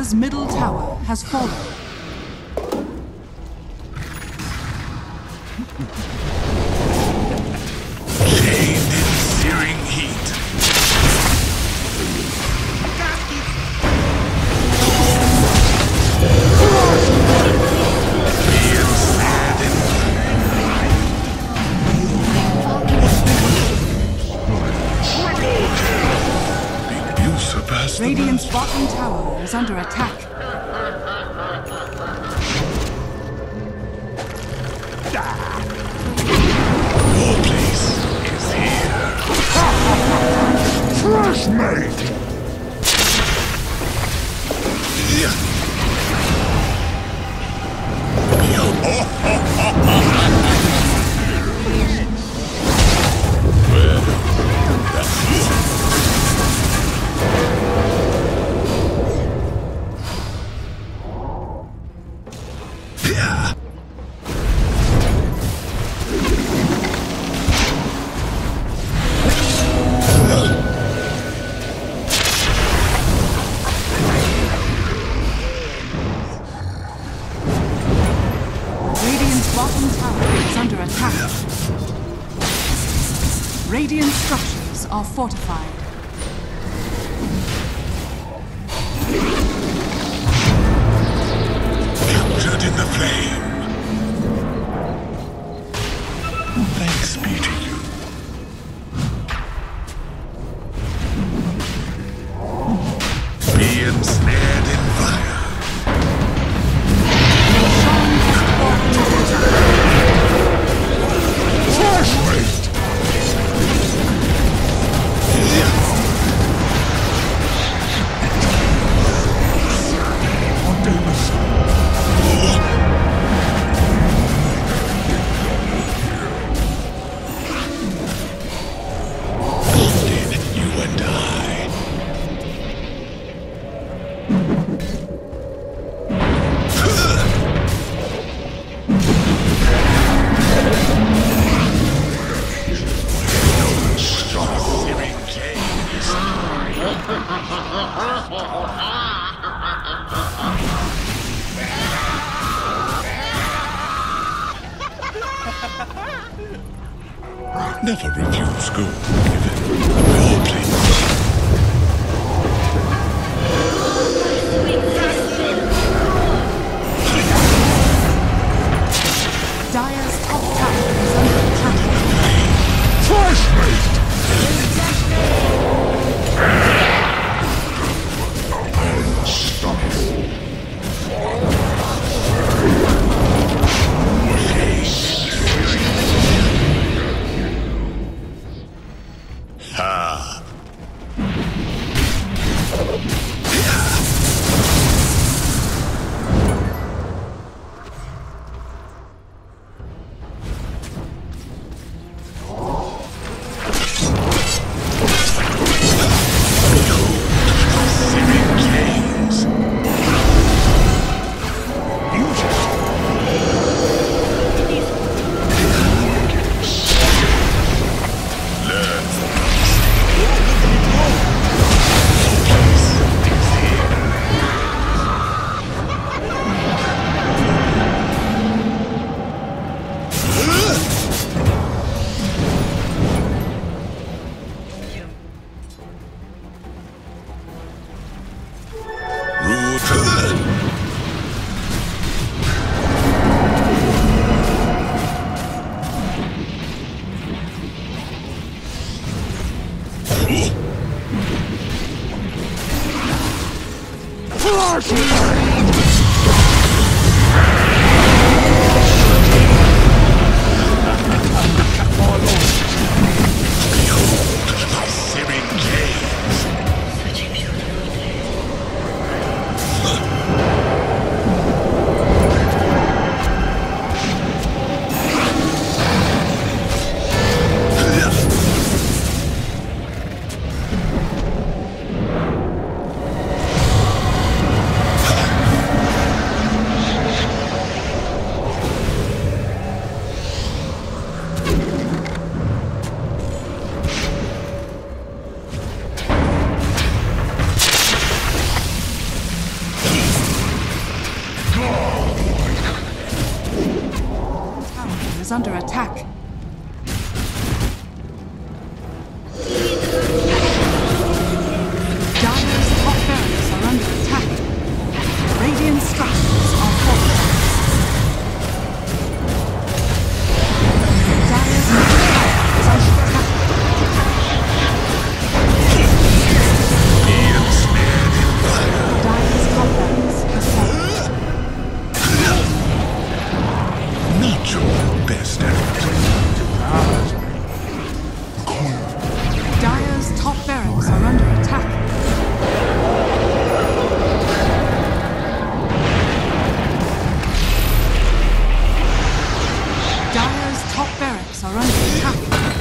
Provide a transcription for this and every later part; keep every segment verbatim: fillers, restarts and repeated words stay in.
Dire's middle tower has fallen. Chained in searing heat. Being sad and you surpassed the Radiant's master. bottom tower is under attack. Your place is here. Fresh mate! Radiant's bottom tower is under attack. Radiant structures are fortified. Captured in the flame. Thanks be to you. Be ensnared in fire. Fresh mate! Bonded, you and I. Searing chains. Never refuse good given. Your place. Dire's top tower is under attack. Fresh mate! Unstoppable. Ha! is under attack. Dire's top barracks are under attack. Radiant structures are fortified. Dire's middle tower is under attack. Dire's top barracks has fallen. Not your best effort. Dire's top barracks are under attack. Dire's top barracks are under attack.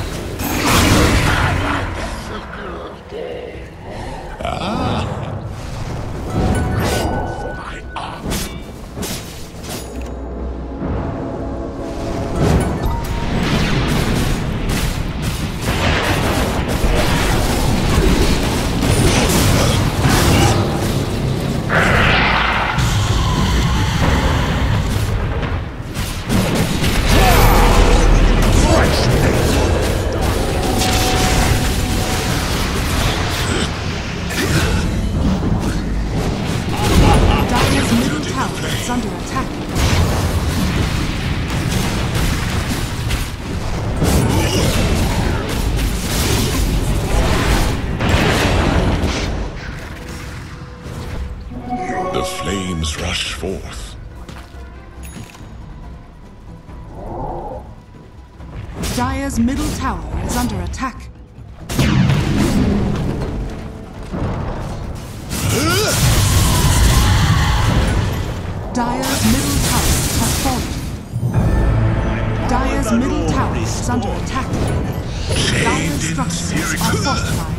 Dire's middle tower is under attack. The flames rush forth. Dire's middle tower is under attack. Dire's middle tower has fallen. Dire's middle tower is under attack. Dire's structures are fortified.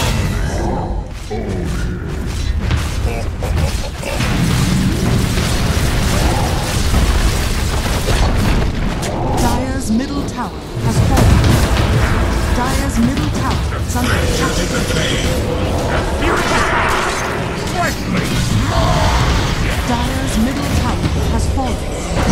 Dire's middle tower has fallen. Dire's middle tower is under attack. Dire's middle tower has fallen.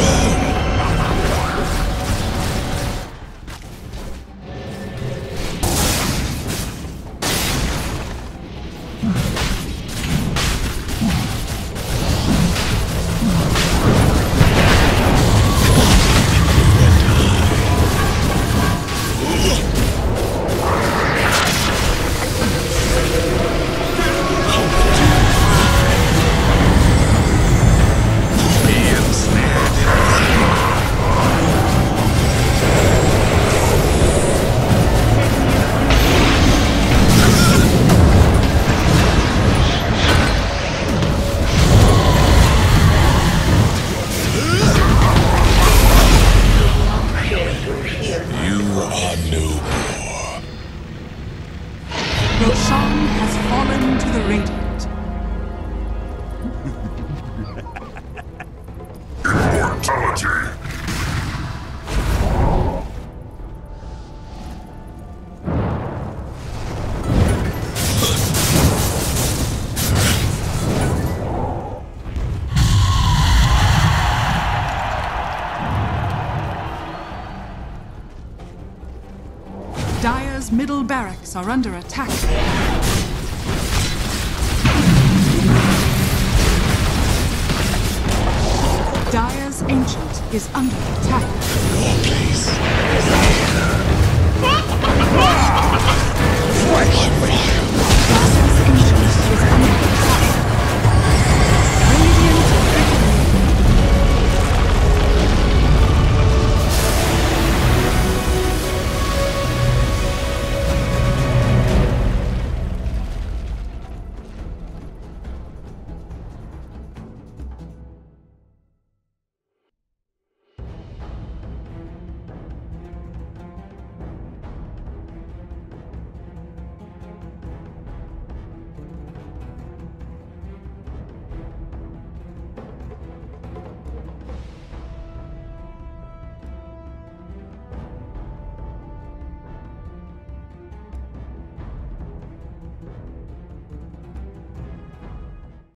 Roshan has fallen to the Radiant. Immortality! Dire's middle barracks are under attack. Dire's Ancient is under attack. Your place. Flesh!